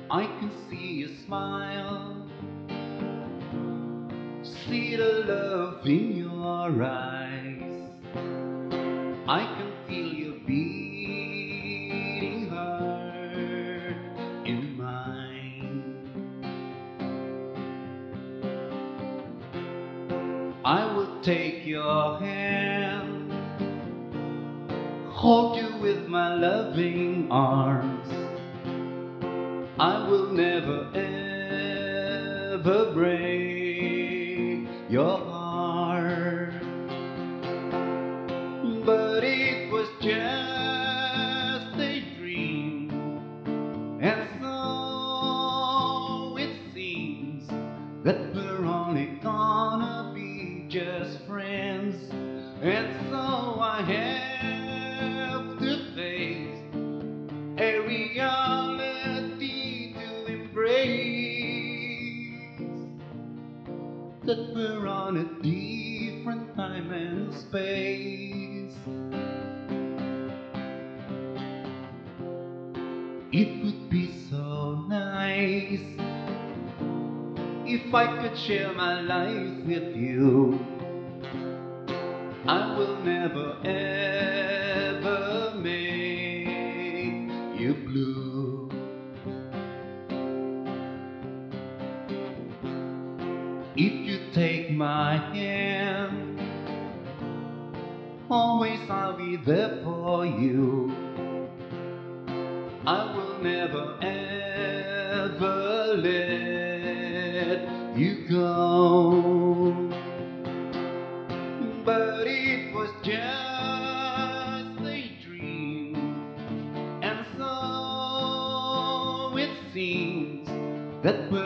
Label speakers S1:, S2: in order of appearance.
S1: I can see you smile, see the love in your eyes. I can feel your beating heart in mine. I will take your hand, hold you with my loving arms. I will never ever break your heart. But it was just a dream, and so it seems that we're only gonna be just friends. And so I have to face a reality to embrace, that we're on a different time and space. It would be so nice if I could share my life with you. I will never ever make you blue. If you take my hand, always I'll be there for you. I will never ever let you go. But it was just a dream, and so it seems that we're